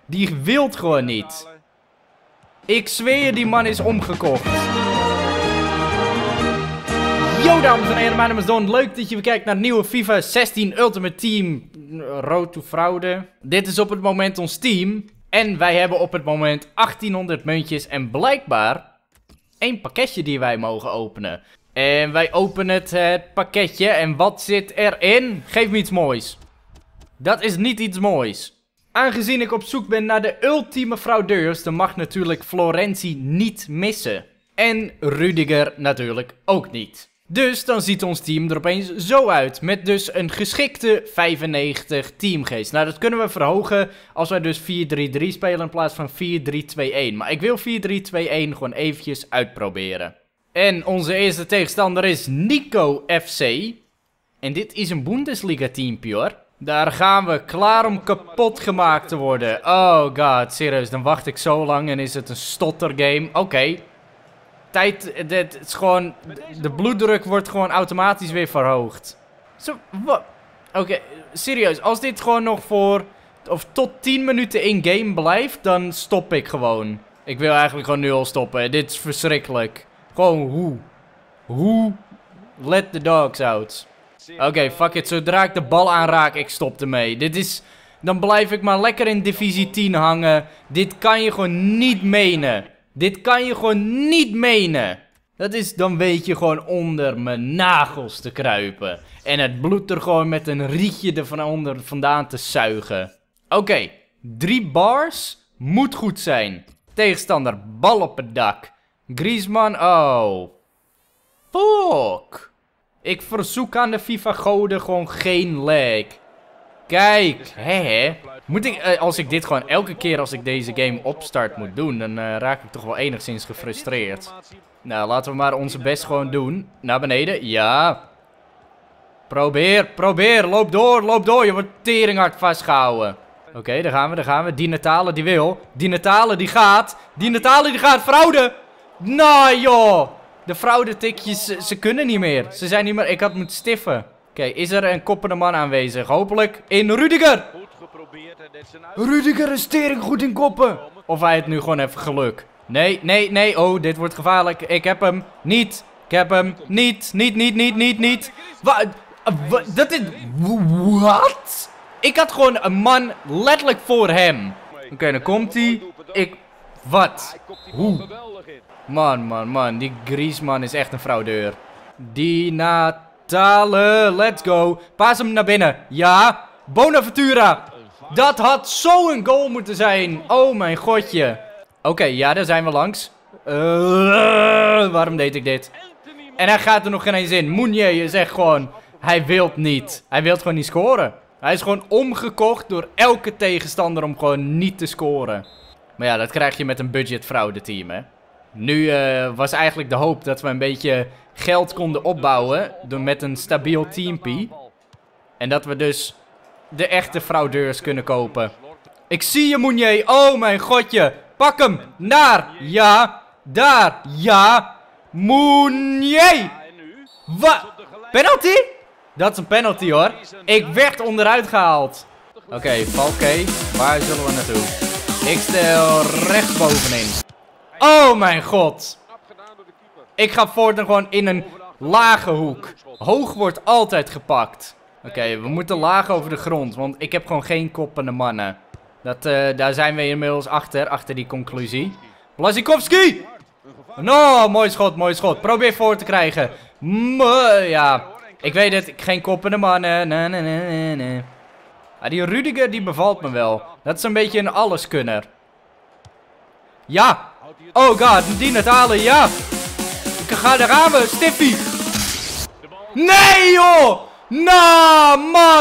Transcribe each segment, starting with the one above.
Die wilt gewoon niet. Ik zweer je, die man is omgekocht. Yo dames en heren, mijn naam is Don. Leuk dat je weer kijkt naar het nieuwe FIFA 16 Ultimate Team. Road to Fraude. Dit is op het moment ons team. En wij hebben op het moment 1800 muntjes en blijkbaar één pakketje die wij mogen openen. En wij openen het pakketje en wat zit erin? Geef me iets moois. Dat is niet iets moois. Aangezien ik op zoek ben naar de ultieme fraudeurs, dan mag natuurlijk Florenzi niet missen. En Rudiger natuurlijk ook niet. Dus dan ziet ons team er opeens zo uit. Met dus een geschikte 95 teamgeest. Nou, dat kunnen we verhogen als wij dus 4-3-3 spelen in plaats van 4-3-2-1. Maar ik wil 4-3-2-1 gewoon eventjes uitproberen. En onze eerste tegenstander is Nico FC. En dit is een Bundesliga teampje hoor. Daar gaan we, klaar om kapot gemaakt te worden. Oh god, serieus, dan wacht ik zo lang en is het een stottergame. Oké. Tijd, het is gewoon, de bloeddruk wordt gewoon automatisch weer verhoogd. Zo, wat? Oké, serieus, als dit gewoon nog voor, of tot 10 minuten in game blijft, dan stop ik gewoon. Ik wil eigenlijk gewoon nu al stoppen, dit is verschrikkelijk. Gewoon hoe? Let the dogs out. Oké, fuck it, zodra ik de bal aanraak, ik stop ermee. Dit is, dan blijf ik maar lekker in divisie 10 hangen. Dit kan je gewoon niet menen. Dit kan je gewoon niet menen. Dat is, dan weet je gewoon onder mijn nagels te kruipen. En het bloed er gewoon met een rietje er vandaan te zuigen. Oké, 3 bars moet goed zijn. Tegenstander, bal op het dak. Griezmann, oh. Fuck. Ik verzoek aan de FIFA-goden gewoon geen lag. Kijk, hè. Moet ik, als ik dit gewoon elke keer als ik deze game opstart moet doen, dan raak ik toch wel enigszins gefrustreerd. Nou, laten we maar onze best gewoon doen. Naar beneden, ja. Probeer, loop door, je wordt teringhard vastgehouden. Oké, daar gaan we. Die Natale die wil. Die Natale die gaat. Fraude! Nou joh. De fraudetikjes, ze kunnen niet meer. Ze zijn niet meer, ik had moeten stiffen. Oké, is er een koppende man aanwezig? Hopelijk in Rudiger. Rudiger is tering goed in koppen. Of hij het nu gewoon even geluk. Nee. Oh, dit wordt gevaarlijk. Ik heb hem niet. Niet. Wat? Dat is... Wat? Ik had gewoon een man letterlijk voor hem. Oké, dan komt hij. Wat? Hoe? Man. Die Griezmann is echt een fraudeur. Die Natale. Let's go. Paas hem naar binnen. Ja. Bonaventura. Dat had zo'n goal moeten zijn. Oh mijn godje. Oké, ja, daar zijn we langs. Waarom deed ik dit? En hij gaat er nog geen eens in. Meunier is echt gewoon... Hij wilt niet. Hij wil gewoon niet scoren. Hij is gewoon omgekocht door elke tegenstander om gewoon niet te scoren. Maar ja, dat krijg je met een budget fraude team, hè. Nu was eigenlijk de hoop dat we een beetje geld konden opbouwen met een stabiel teampie. En dat we dus de echte fraudeurs kunnen kopen. Ik zie je, Meunier. Oh mijn godje. Pak hem. Daar. Ja. Daar. Ja. Meunier. Wat? Penalty? Dat is een penalty hoor. Ik werd onderuit gehaald. Oké, Valke. Waar zullen we naartoe? Ik stel rechtsbovenin. Oh mijn god. Ik ga voortaan gewoon in een lage hoek. Hoog wordt altijd gepakt. Oké, we moeten laag over de grond. Want ik heb gewoon geen koppende mannen. Daar zijn we inmiddels achter die conclusie. Błaszczykowski! No, mooi schot. Probeer voor te krijgen. Ja, ik weet het. Geen koppende mannen. Nee. Ah, die Rudiger die bevalt me wel. Dat is een beetje een alleskunner. Ja. Oh god, die Natale, ja. Daar gaan we, Stiffy. Nee joh. Nou,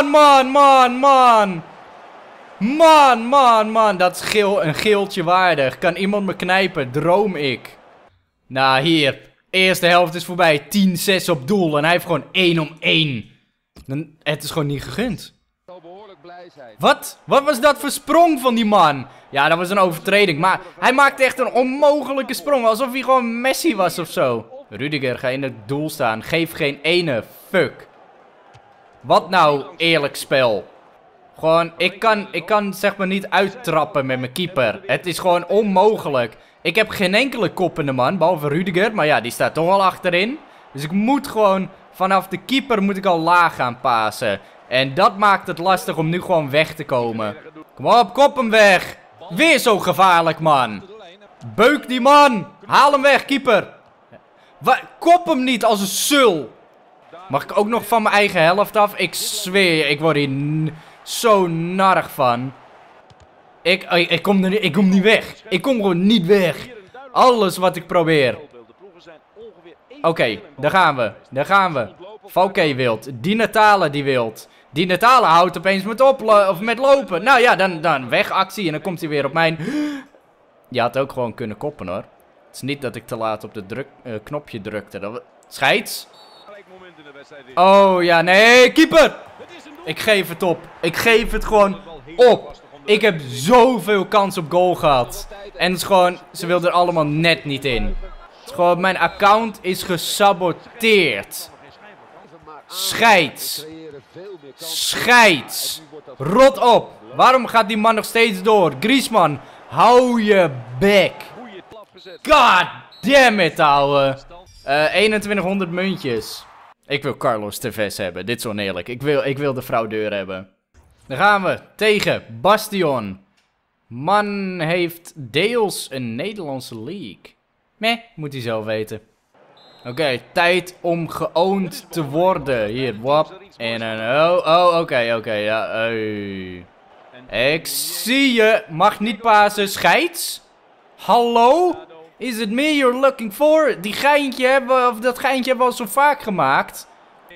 man. Dat is een geeltje waardig. Kan iemand me knijpen? Droom ik. Nou, hier. Eerste helft is voorbij. 10-6 op doel. En hij heeft gewoon 1-1. Het is gewoon niet gegund. Wat? Wat was dat voor sprong van die man? Ja, dat was een overtreding. Maar hij maakte echt een onmogelijke sprong. Alsof hij gewoon Messi was of zo. Rudiger, ga in het doel staan. Geef geen ene fuck. Wat nou eerlijk spel? Gewoon, ik kan zeg maar niet uittrappen met mijn keeper. Het is gewoon onmogelijk. Ik heb geen enkele koppende man, behalve Rudiger. Maar ja, die staat toch al achterin. Dus ik moet gewoon, vanaf de keeper moet ik al laag gaan pasen. En dat maakt het lastig om nu gewoon weg te komen. Kom op, kop hem weg. Weer zo gevaarlijk, man. Beuk die man. Haal hem weg, keeper. Kop hem niet als een sul. Mag ik ook nog van mijn eigen helft af? Ik zweer je, ik word hier zo narig van. Ik kom niet weg. Ik kom gewoon niet weg. Alles wat ik probeer. Oké, daar gaan we. Daar gaan we. Valke wilt. Di Natale die wilt. Di Natale houdt opeens met lopen. Nou ja, dan wegactie en dan komt hij weer op mijn... Je had ook gewoon kunnen koppen, hoor. Het is niet dat ik te laat op de knopje drukte. Scheids. Oh ja, nee, keeper. Ik geef het op. Ik geef het gewoon op. Ik heb zoveel kans op goal gehad. En het is gewoon, ze wilden er allemaal net niet in. Het is gewoon, mijn account is gesaboteerd. Scheids. Scheids. Rot op. Waarom gaat die man nog steeds door? Griezmann, hou je bek. God damn it, ouwe. 2100 muntjes. Ik wil Carlos Tevez hebben. Dit is oneerlijk. Ik wil de fraudeur hebben. Dan gaan we tegen Bastion. Man heeft deels een Nederlandse league. Meh, moet hij zelf weten. Oké, tijd om geowned te worden. Hier, wap. En een... oké, ja. Ik zie je. Mag niet pasen. Scheids? Hallo? Is it me you're looking for? Dat geintje hebben we al zo vaak gemaakt.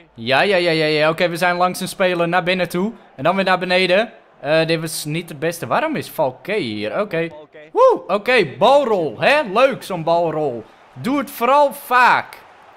Ja. Oké, we zijn langs een speler naar binnen toe. En dan weer naar beneden. Dit was niet het beste. Waarom is Valke hier? Oké. Woe, oké, balrol. Hè? Leuk, zo'n balrol. Doe het vooral vaak.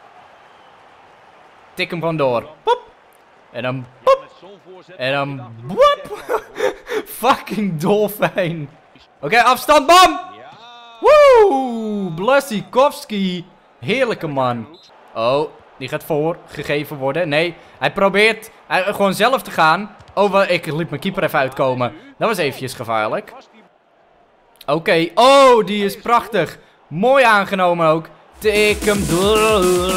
Tik hem gewoon door. Pop. En dan pop. En dan boep. Fucking dolfijn. Oké, afstand, bam. Woe, Blassikowski. Heerlijke man. Oh, die gaat voorgegeven worden. Nee, hij probeert gewoon zelf te gaan. Oh, ik liet mijn keeper even uitkomen. Dat was eventjes gevaarlijk. Oké, oh, die is prachtig. Mooi aangenomen ook. Tik hem door.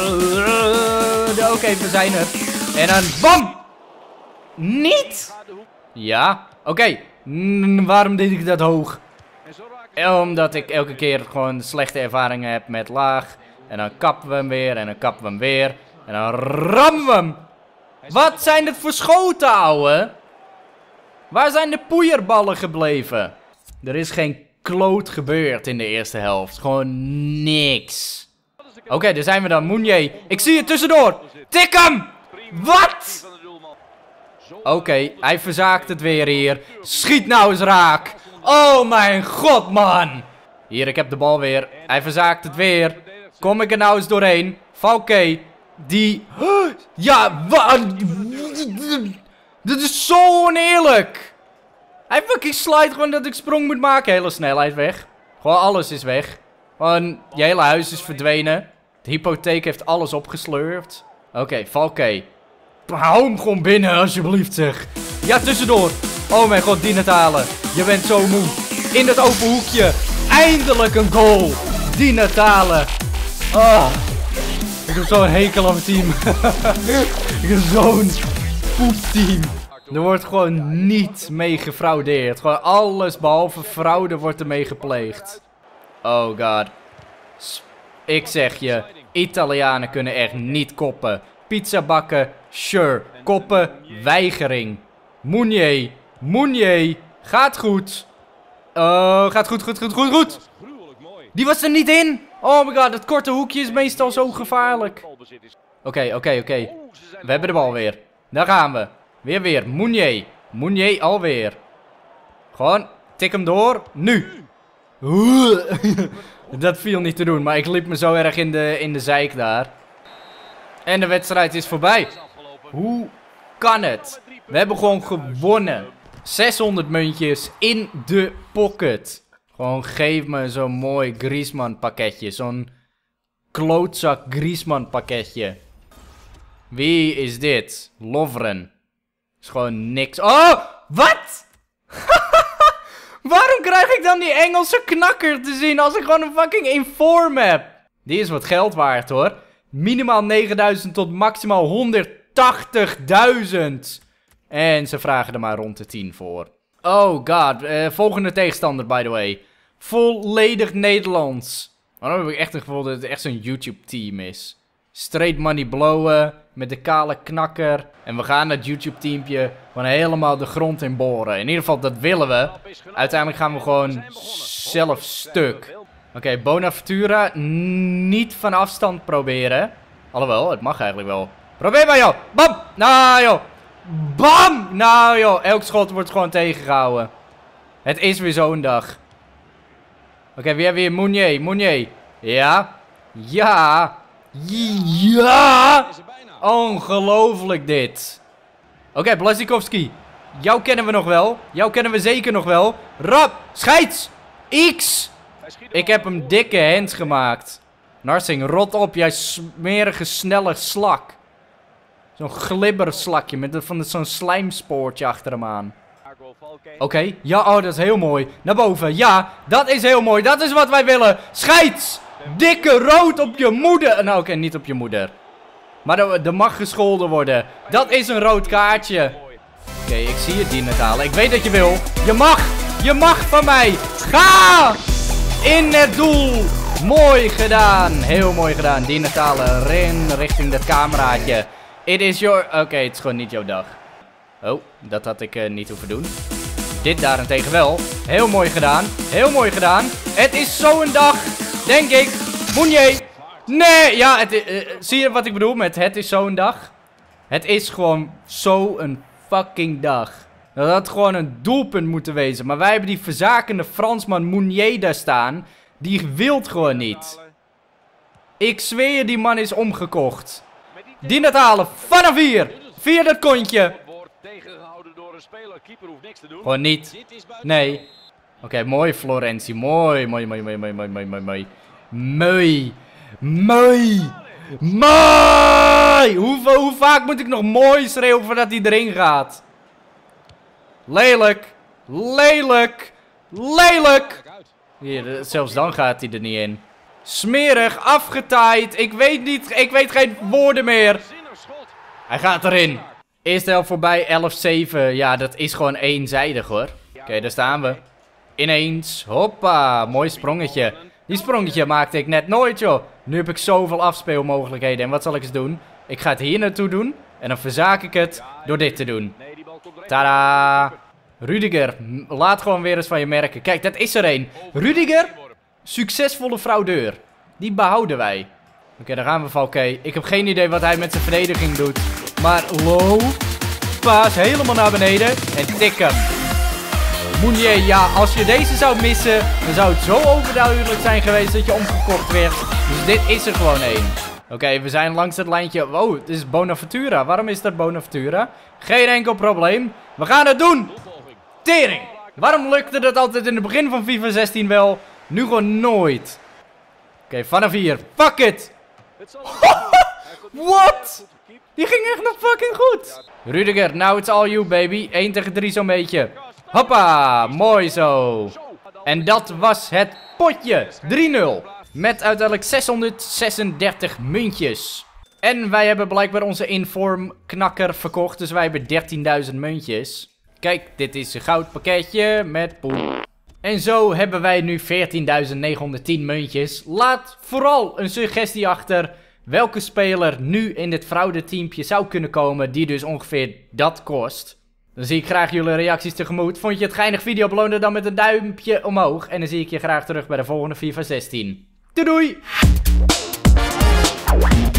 Oké, we zijn er. En dan bam. Niet? Ja, oké. Waarom deed ik dat hoog? Omdat ik elke keer gewoon slechte ervaringen heb met laag. En dan kappen we hem weer. En dan kappen we hem weer. En dan rammen we hem. Wat zijn dit voor schoten, ouwe? Waar zijn de poeierballen gebleven? Er is geen kloot gebeurd in de eerste helft. Gewoon niks. Oké, daar zijn we dan. Mounier. Ik zie je tussendoor. Tik hem! Wat? Oké, hij verzaakt het weer hier. Schiet nou eens raak. Oh mijn god, man. Hier, ik heb de bal weer. Hij verzaakt het weer. Kom ik er nou eens doorheen? Valke. Die... Ja, wat? Dit is zo oneerlijk. Hij fucking slide gewoon dat ik sprong moet maken. Hele snelheid weg. Gewoon alles is weg. Gewoon, je hele huis is verdwenen. De hypotheek heeft alles opgeslurpt. Oké, Valke. Hou hem gewoon binnen, alsjeblieft, zeg. Ja, tussendoor. Oh mijn god, Di Natale. Je bent zo moe. In dat open hoekje. Eindelijk een goal. Di Natale. Oh. Ik heb zo'n hekel aan mijn team. Ik heb zo'n poepteam. Er wordt gewoon niet mee gefraudeerd. Gewoon alles behalve fraude wordt er mee gepleegd. Oh god. Ik zeg je, Italianen kunnen echt niet koppen. Pizza bakken, sure. Koppen, weigering. Mounier. Gaat goed. Gaat goed. Die was er niet in. Oh my god, dat korte hoekje is meestal zo gevaarlijk. Oké. We hebben de bal weer. Daar gaan we. Weer. Mounier alweer. Gewoon, tik hem door. Nu. Dat viel niet te doen, maar ik liep me zo erg in de zeik daar. En de wedstrijd is voorbij. Hoe kan het? We hebben gewoon gewonnen. 600 muntjes in de pocket. Gewoon geef me zo'n mooi Griezmann pakketje. Zo'n klootzak Griezmann pakketje. Wie is dit? Lovren. Is gewoon niks. Oh! Wat? Waarom krijg ik dan die Engelse knakker te zien als ik gewoon een fucking inform heb? Die is wat geld waard hoor. Minimaal 9000 tot maximaal 180.000. En ze vragen er maar rond de 10 voor. Oh god, volgende tegenstander by the way. Volledig Nederlands. Maar dan heb ik echt een gevoel dat het echt zo'n YouTube team is. Straight money blowen, met de kale knakker. En we gaan dat YouTube teampje gewoon helemaal de grond in boren. In ieder geval, dat willen we. Uiteindelijk gaan we gewoon zelf stuk. Oké, Bonaventura, niet van afstand proberen. Alhoewel, het mag eigenlijk wel. Probeer maar joh, bam, nou joh. Bam, nou joh, elk schot wordt gewoon tegengehouden. Het is weer zo'n dag. Oké, wie hebben we hier? Mounier. Ja. Ja. Ja. Ongelooflijk dit. Oké, Blazikowski. Jou kennen we nog wel. Jou kennen we zeker nog wel. Rap. Scheids. X. Ik heb hem dikke hands gemaakt. Narsing, rot op. Jij smerige, snelle slak. Zo'n glibberslakje met zo'n slijmspoortje achter hem aan. Oké, ja, oh, dat is heel mooi. Naar boven, ja, dat is heel mooi. Dat is wat wij willen. Scheids! Dikke rood op je moeder. Nou, oké, niet op je moeder. Maar er mag gescholden worden. Dat is een rood kaartje. Oké, ik zie het, Dinatale. Ik weet dat je wil. Je mag van mij. Ga! In het doel. Mooi gedaan. Heel mooi gedaan. Dinatale, ren richting dat cameraatje. It is your... Oké, het is gewoon niet jouw dag. Oh, dat had ik niet hoeven doen. Dit daarentegen wel. Heel mooi gedaan. Heel mooi gedaan. Het is zo'n dag, denk ik. Mounier. Nee, ja, zie je wat ik bedoel met het is zo'n dag? Het is gewoon zo'n fucking dag. Dat had gewoon een doelpunt moeten wezen. Maar wij hebben die verzakende Fransman Mounier daar staan. Die wilt gewoon niet. Ik zweer je, die man is omgekocht. Die net halen. Vanaf hier. Via dat kontje. Gewoon niet. Nee. Oké, mooi Florentie. Mooi. Hoe vaak moet ik nog mooi schreeuwen voordat hij erin gaat? Lelijk. Hier, zelfs dan gaat hij er niet in. Smerig, afgetaaid. Ik weet geen woorden meer. Hij gaat erin. Eerste helft voorbij, 11-7. Ja, dat is gewoon eenzijdig hoor. Oké, daar staan we. Ineens. Hoppa, mooi sprongetje. Die sprongetje maakte ik net nooit joh. Nu heb ik zoveel afspeelmogelijkheden. En wat zal ik eens doen? Ik ga het hier naartoe doen. En dan verzaak ik het door dit te doen. Tada! Rudiger, laat gewoon weer eens van je merken. Kijk, dat is er één. Rudiger, succesvolle fraudeur. Die behouden wij. Oké, daar gaan we Valké. Ik heb geen idee wat hij met zijn verdediging doet. Maar low. Paas helemaal naar beneden. En tikken. Mounier, ja, als je deze zou missen, dan zou het zo overduidelijk zijn geweest dat je omgekocht werd. Dus dit is er gewoon één. Oké, we zijn langs het lijntje. Wow, het is Bonaventura. Waarom is dat Bonaventura? Geen enkel probleem. We gaan het doen. Tering. Waarom lukte dat altijd in het begin van FIFA 16 wel? Nu gewoon nooit. Oké, vanaf hier. Fuck it. What? Die ging echt nog fucking goed. Rudiger, now it's all you baby. 1 tegen 3 zo'n beetje. Hoppa, mooi zo. En dat was het potje. 3-0. Met uiteindelijk 636 muntjes. En wij hebben blijkbaar onze inform knakker verkocht. Dus wij hebben 13.000 muntjes. Kijk, dit is een goud pakketje met poep. En zo hebben wij nu 14.910 muntjes. Laat vooral een suggestie achter welke speler nu in dit fraudeteampje zou kunnen komen die dus ongeveer dat kost. Dan zie ik graag jullie reacties tegemoet. Vond je het geinig video? Beloon het dan met een duimpje omhoog. En dan zie ik je graag terug bij de volgende FIFA 16. Doei doei!